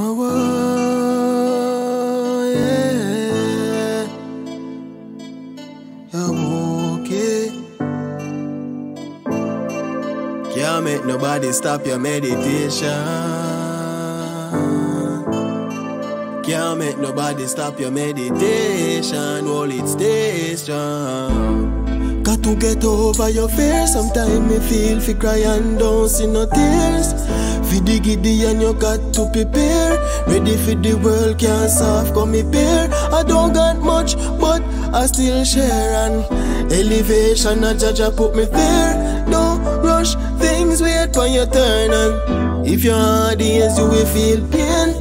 Whoa, whoa, yeah. You're okay. Can't make nobody stop your meditation. Can't make nobody stop your meditation. All it stay strong. Got to get over your fear. Sometimes me feel fi cry and don't see no tears. Fi the giddy and you got to prepare. Ready for the world, can't soft come me bear. I don't got much, but I still share. And elevation, a judge put me there. Don't rush things, wait for your turn. And if your hard is, you will feel pain.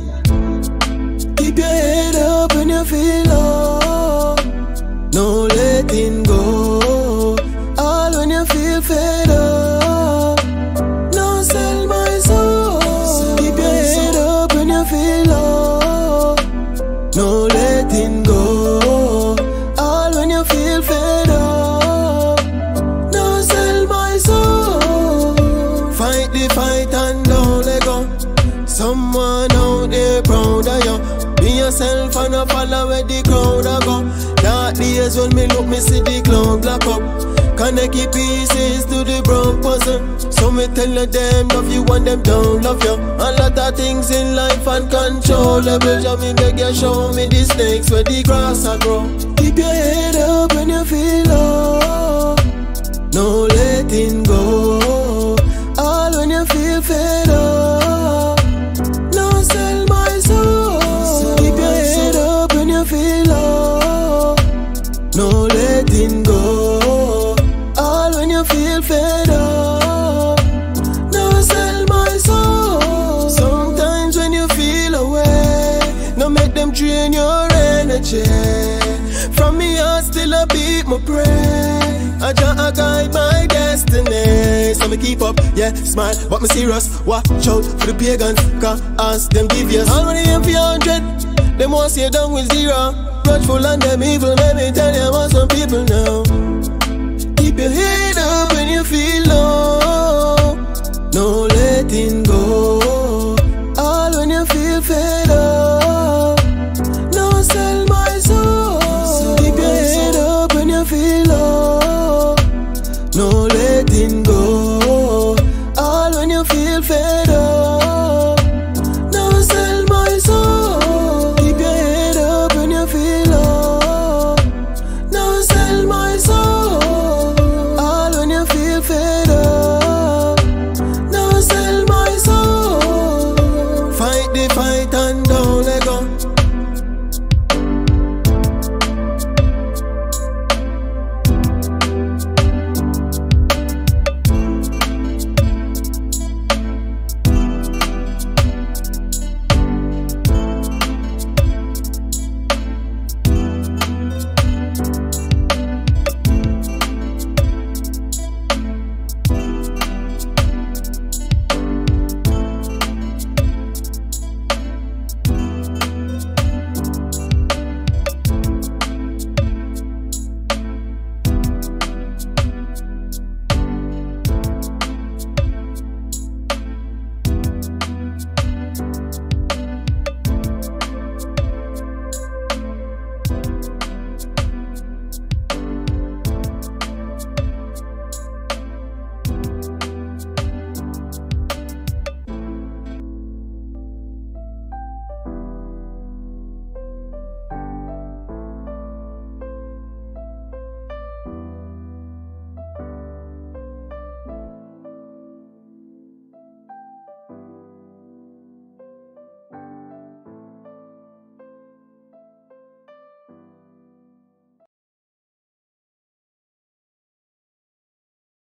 Keep your head up when you feel low. No letting go. All when you feel fed up. No sell my soul. Keep your head up when you feel low. No letting go. All when you feel fed up. No sell my soul. Fight the fight and don't let go. Someone out there proud of you. Be yourself and no follow where the crowd a go. Dark days when me look, me see the cloud black up. Connect the pieces to the broke puzzle. So me tell them love you and them don't love you. A lot of things in life uncontrollable. So me beg you show me the snakes where the grass a grow. Keep your head up when you feel low. No letting go. All when you feel fed up. No sell my soul. Keep your head up when you feel low. No letting go. All when you feel fed up. No sell my soul. Sometimes when you feel away, no make them drain your energy. From me I still a beat my prayer. I just guide my destiny. So me keep up, yeah, smile, but me serious. Watch out for the pagans, cause them devious. All when you aim for 100, them want see you down with 0. Grudgeful and them evil, let me tell you about some people now. Keep your head up when you feel low. No letting go. All when you feel fed up. No sell my soul. Keep your head up when you feel low. No letting go. All when you feel fed up.